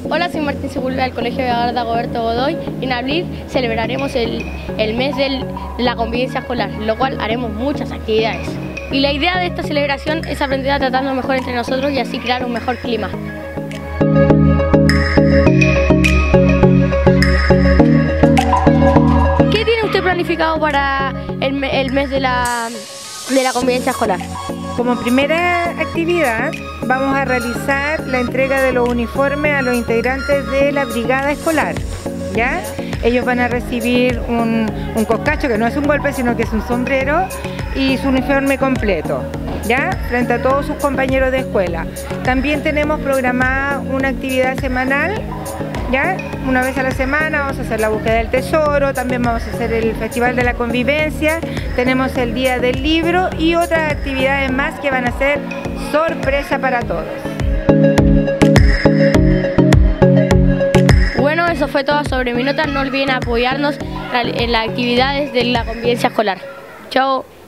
Hola, soy Martín Sepúlveda del Colegio de Dagoberto Godoy y en abril celebraremos el mes de la convivencia escolar, lo cual haremos muchas actividades. Y la idea de esta celebración es aprender a tratarnos mejor entre nosotros y así crear un mejor clima. ¿Qué tiene usted planificado para el mes de la convivencia escolar? Como primera actividad vamos a realizar la entrega de los uniformes a los integrantes de la brigada escolar, ¿ya? Ellos van a recibir un coscacho, que no es un golpe sino que es un sombrero, y su uniforme completo, ¿ya? Frente a todos sus compañeros de escuela. También tenemos programada una actividad semanal, ¿ya? Una vez a la semana vamos a hacer la búsqueda del tesoro, también vamos a hacer el Festival de la Convivencia, tenemos el Día del Libro y otras actividades más que van a ser sorpresa para todos. Bueno, eso fue todo sobre mi nota. No olviden apoyarnos en las actividades de la convivencia escolar. Chao.